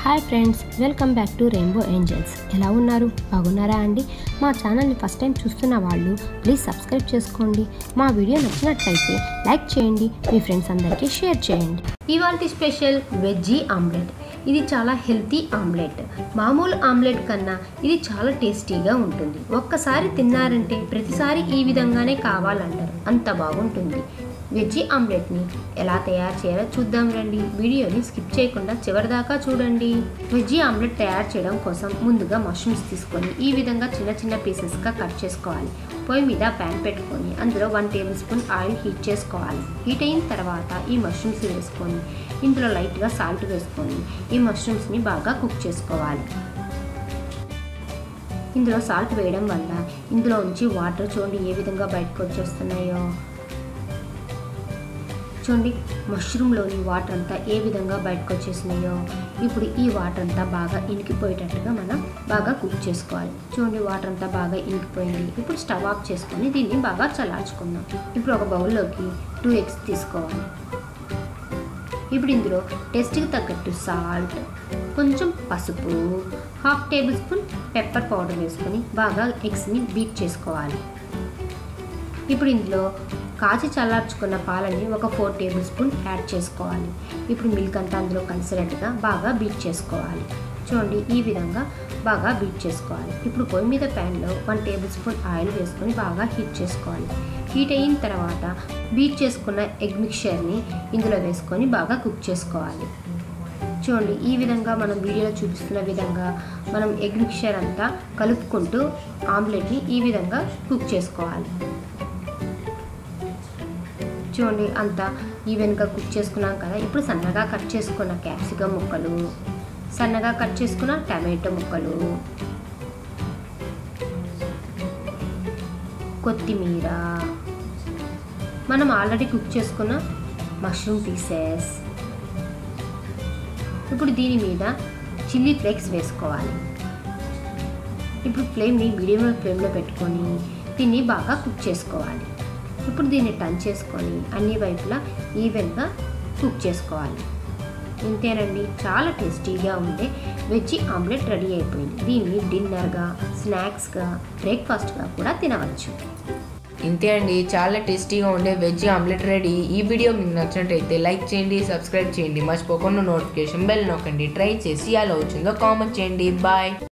Hi friends, welcome back to Rainbow Angels. ఎలా ఉన్నారు? బాగున్నారా అండి? మా ఛానల్ని ఫస్ట్ టైం చూస్తున్న వాళ్ళు ప్లీజ్ సబ్స్క్రైబ్ చేసుకోండి. మా వీడియో నచ్చినట్లయితే లైక్ చేయండి, మీ ఫ్రెండ్స్ అందరికీ షేర్ చేయండి. ఇవాల్టి స్పెషల్ వెజ్జీ ఆమ్లెట్. ఇది చాలా హెల్తీ ఆమ్లెట్. మామూలు ఆమ్లెట్ కన్నా ఇది చాలా టేస్టీగా ఉంటుంది. ఒక్కసారి తిన్నారంటే ప్రతిసారి ఈ విధంగానే కావాలంటారు, అంత బాగుంటుంది. వెజ్జీ ఆమ్లెట్ని ఎలా తయారు చేయాలో చూద్దాం రండి. వీడియోని స్కిప్ చేయకుండా చివరిదాకా చూడండి. వెజ్జీ ఆమ్లెట్ తయారు చేయడం కోసం ముందుగా మష్రూమ్స్ తీసుకొని ఈ విధంగా చిన్న చిన్న పీసెస్గా కట్ చేసుకోవాలి. పొయ్యి మీద ప్యాన్ పెట్టుకొని అందులో 1 టేబుల్ స్పూన్ ఆయిల్ హీట్ చేసుకోవాలి. హీట్ అయిన తర్వాత ఈ మష్రూమ్స్ వేసుకొని ఇందులో లైట్గా సాల్ట్ వేసుకొని ఈ మష్రూమ్స్ని బాగా కుక్ చేసుకోవాలి. ఇందులో సాల్ట్ వేయడం వల్ల ఇందులో నుంచి వాటర్ చూడండి ఏ విధంగా బయటకు వచ్చేస్తున్నాయో. చూడండి మష్రూమ్లోని వాటర్ అంతా ఏ విధంగా బయటకు వచ్చేసినాయో. ఇప్పుడు ఈ వాటర్ అంతా బాగా ఇనికిపోయేటట్టుగా మనం బాగా కుక్ చేసుకోవాలి. చూడండి వాటర్ అంతా బాగా ఇనికిపోయింది. ఇప్పుడు స్టవ్ ఆఫ్ చేసుకొని దీన్ని బాగా చల్లార్చుకుందాం. ఇప్పుడు ఒక బౌల్లోకి 2 ఎగ్స్ తీసుకోవాలి. ఇప్పుడు ఇందులో టేస్ట్కి తగ్గట్టు సాల్ట్, కొంచెం పసుపు, 1/2 టేబుల్ స్పూన్ పెప్పర్ పౌడర్ వేసుకొని బాగా ఎగ్స్ని బీట్ చేసుకోవాలి. ఇప్పుడు ఇందులో కాచి చల్లార్చుకున్న పాలని ఒక 4 టేబుల్ స్పూన్ యాడ్ చేసుకోవాలి. ఇప్పుడు మిల్క్ అంతా అందులో కలిసేటట్టుగా బాగా బీట్ చేసుకోవాలి. చూడండి ఈ విధంగా బాగా బీట్ చేసుకోవాలి. ఇప్పుడు పొయ్యి మీద ప్యాన్లో 1 టేబుల్ స్పూన్ ఆయిల్ వేసుకొని బాగా హీట్ చేసుకోవాలి. హీట్ అయిన తర్వాత బీట్ చేసుకున్న ఎగ్ మిక్చర్ని ఇందులో వేసుకొని బాగా కుక్ చేసుకోవాలి. చూడండి ఈ విధంగా మనం వీడియోలో చూపిస్తున్న విధంగా మనం ఎగ్ మిక్చర్ అంతా కలుపుకుంటూ ఆమ్లెట్ని ఈ విధంగా కుక్ చేసుకోవాలి. చూడండి అంతా ఈవెన్గా కుక్ చేసుకున్నాం కదా. ఇప్పుడు సన్నగా కట్ చేసుకున్న క్యాప్సికమ్ ముక్కలు, సన్నగా కట్ చేసుకున్న టమాటో ముక్కలు, కొత్తిమీర, మనం ఆల్రెడీ కుక్ చేసుకున్న మష్రూమ్ పీసెస్. ఇప్పుడు దీని మీద చిల్లీ ఫ్లేక్స్ వేసుకోవాలి. ఇప్పుడు ఫ్లేమ్ని మీడియం ఫ్లేమ్లో పెట్టుకొని దీన్ని బాగా కుక్ చేసుకోవాలి. ఇప్పుడు దీన్ని టర్న్ చేసుకొని అన్ని వైపులా ఈవెన్గా కుక్ చేసుకోవాలి. ఇంతేనండి, చాలా టేస్టీగా ఉండే వెజ్జీ ఆమ్లెట్ రెడీ అయిపోయింది. దీన్ని డిన్నర్గా, స్నాక్స్గా, బ్రేక్ఫాస్ట్గా కూడా తినవచ్చు. ఇంతే అండి, చాలా టేస్టీగా ఉండే వెజ్ ఆమ్లెట్ రెడీ. ఈ వీడియో మీకు నచ్చినట్టయితే లైక్ చేయండి, సబ్స్క్రైబ్ చేయండి, మర్చిపోకుండా నోటిఫికేషన్ బెల్ నొక్కండి. ట్రై చేసి ఎలా వచ్చిందో కామెంట్ చేయండి. బాయ్.